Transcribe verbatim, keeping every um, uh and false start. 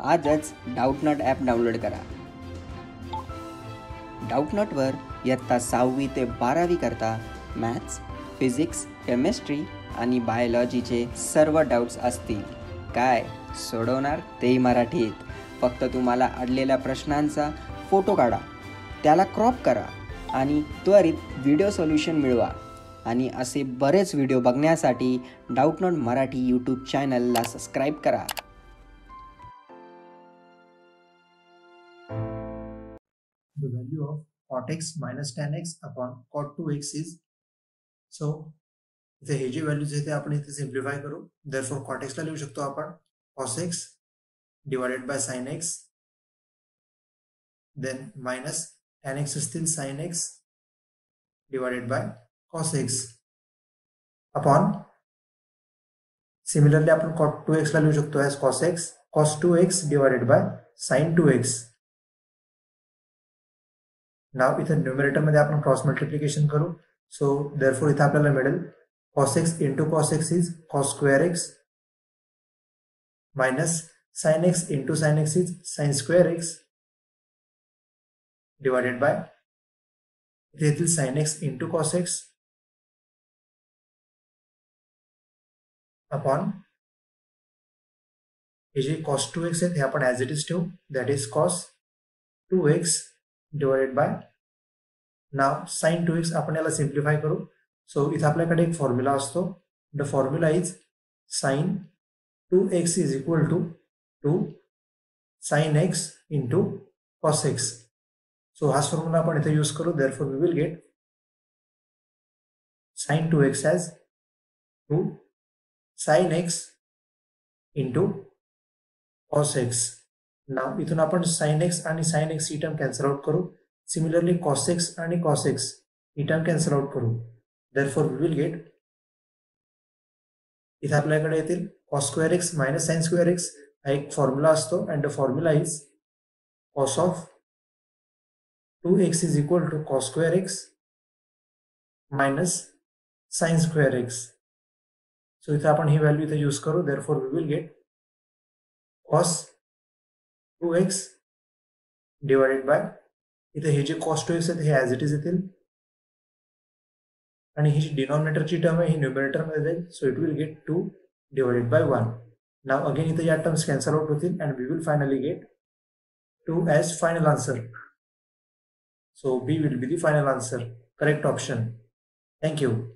आजच Doubtnut app download करा. डाऊटनटवर इयत्ता सहावी ते बारावी करता मॅथ्स, फिजिक्स, केमिस्ट्री आणि बायोलॉजीचे सर्व डाऊट्स असतील. काय सोडवणार तेही मराठीत. फक्त तुम्हाला अडलेल्या प्रश्नांचा फोटो काढा, त्याला क्रॉप करा आणि त्वरित व्हिडिओ सोल्युशन मिळवा. आणि असे बरेच व्हिडिओ बघण्यासाठी डाऊटनट मराठी यूट्यूब चॅनलला सबस्क्राईब करा. The value of cot x minus tan x upon cot two x is, so इथे हे जे व्हॅल्यूज आहेत ते आपण इथे सिम्प्लिफाय करू. therefore cot x ला लिहू शकतो आपण cos x divided by sin x, then minus tan x असतील sin x divided by cos x upon, similarly आपण cot टू x ला लिहू शकतो as cos x cos two x divided by sin two x. Now इथे numerator मध्ये आपण cross multiplication करू. सो therefore इथे आपल्याला मिळेल cos x into cos x is cos square x minus sin x into sin x is sin square x divided by इथे येतील sin x into cos x upon हे जे cos टू x आहेत हे आपण ॲज इट इज ठेवू, that is cos two x divided by now sin two x आपण याला सिम्प्लिफाय करू. सो इथे आपल्याकडे एक फॉर्म्युला असतो. The formula is sin two x is equal to two sin x into cos x. So हाच formula आपण इथे यूज करू. Therefore we will get sin two x as two sin x into cos x. Now इथून आपण sin x आणि sin x ही term cancel out करू. Similarly cos x आणि cos x ही टर्म कॅन्सल आउट करू. Therefore we will get, इथे आपल्याकडे येतील cos square x minus sin square x हा एक फॉर्म्युला असतो. And the formula is cos of two x is equal to cos square x minus sin square x. So इथे आपण ही value इथे यूज करू. Therefore we will get cos two x divided by इथे हे जे cos two x आहेत हे as it is येतील आणि ही जी डिनॉमिनेटरची टर्म आहे ही न्यूमरेटर मध्ये जाईल. So it will get two divided by one. Now again इथे या टर्म्स कॅन्सल आउट होतील and we will finally get two as final answer. So B will be the final answer, correct option. Thank you.